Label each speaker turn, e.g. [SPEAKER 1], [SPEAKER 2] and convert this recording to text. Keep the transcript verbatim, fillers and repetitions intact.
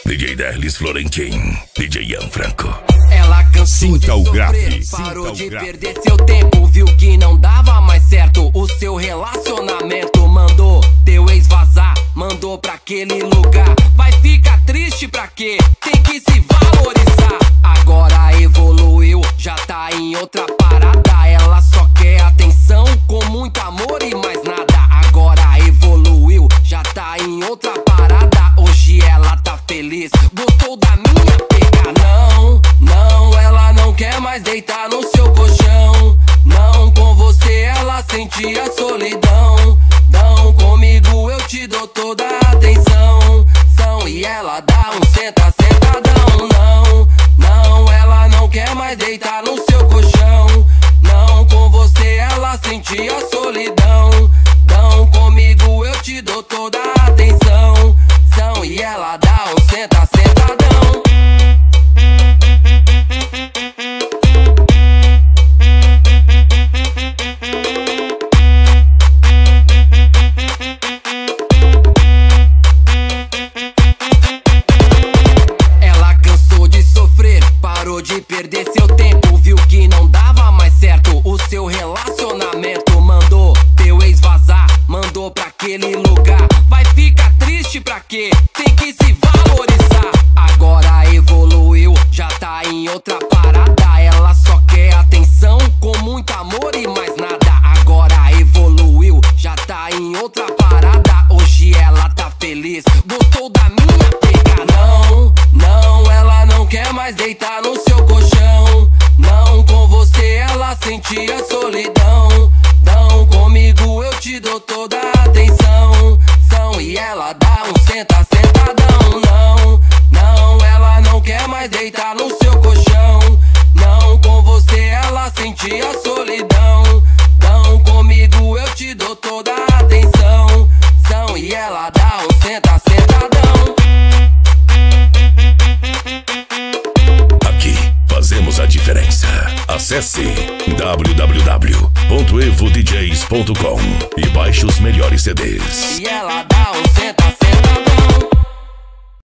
[SPEAKER 1] D J Derlis Florentin, D J Ian Franco.
[SPEAKER 2] Ela cansou
[SPEAKER 3] Sinta
[SPEAKER 2] de
[SPEAKER 3] o
[SPEAKER 2] sofrer,
[SPEAKER 3] grave,
[SPEAKER 2] parou
[SPEAKER 3] sinta o
[SPEAKER 2] de
[SPEAKER 3] grave.
[SPEAKER 2] perder seu tempo, viu que não dava mais certo o seu relacionamento. Mandou teu ex vazar, mandou pra aquele lugar. Vai ficar triste pra quê? Tem que se valorizar. Agora evoluiu, já tá em outra parada. Ela só quer atenção, com muito amor e mais nada. Agora evoluiu, já tá em outra parada. Hoje ela tá feliz, gostou da minha pega. Não, não, ela não quer mais deitar no seu colchão. Não, com você ela sentia solidão. Não, comigo eu te dou toda a atenção. São, e ela dá um senta, sentadão. Não, não, ela não quer mais deitar no seu colchão. Não, com você ela sentia solidão. Não, comigo eu te dou toda a atenção. São, e ela dá um senta, sentadão. Ela cansou de sofrer, parou de perder seu tempo, viu que não dava mais certo o seu relacionamento. Mandou teu ex vazar, mandou pra aquele lugar. Vai ficar triste pra quê? Tem que se valorizar. Agora evoluiu, já tá em outra parada. Ela só quer atenção, com muito amor e mais nada. Agora evoluiu, já tá em outra parada. Hoje ela tá feliz, gostou da minha pega. Não, não, ela não quer mais deitar no seu colchão. Não, com você ela sentia solidão. Não, comigo eu te dou toda a atenção. São, e ela dá um senta, sentadão. Não, não, ela não quer mais deitar no seu colchão. Não, com você ela sentia solidão. Não, comigo eu te dou toda a atenção. São, e ela dá um senta, sentadão.
[SPEAKER 1] Aqui fazemos a diferença. Acesse w w w ponto evo d js ponto com e baixe os melhores C Ds.
[SPEAKER 2] E ela dá um senta.